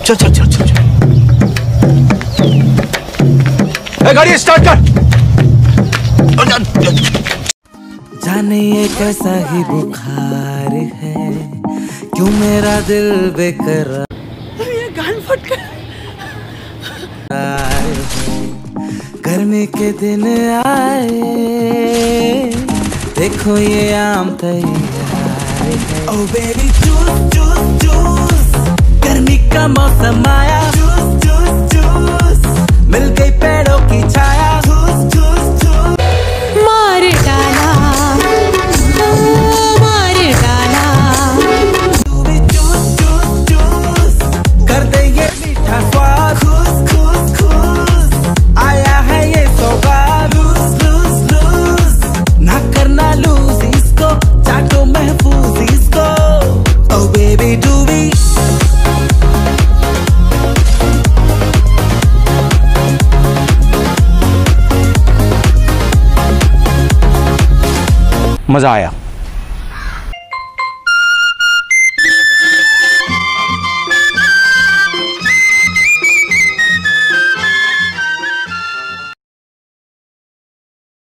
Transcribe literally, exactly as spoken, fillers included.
चल चल चल चल चल। ए, गाड़ी स्टार्ट कर। जाने ये कैसा ही बुखार है, क्यों मेरा दिल बेकरार। ये गान फट गया। गर्मी के दिन आए, देखो ये आम तैयार है। ओ बेबी चूस चूस चूस, गर्मी का मौसम आया। चूस चूस चूस, मिल गई पेड़ों की छाया। चूस चूस चूस, मार डाला मार डाला। तू भी चूस चूस चूस, कर दे ये मीठा स्वाद। खुश खुश खुश, आया है ये सौगात। लूज लूज लूज, ना करना लूज इसको, चाटो महफूज इसको। Oh baby do be. मजा आया।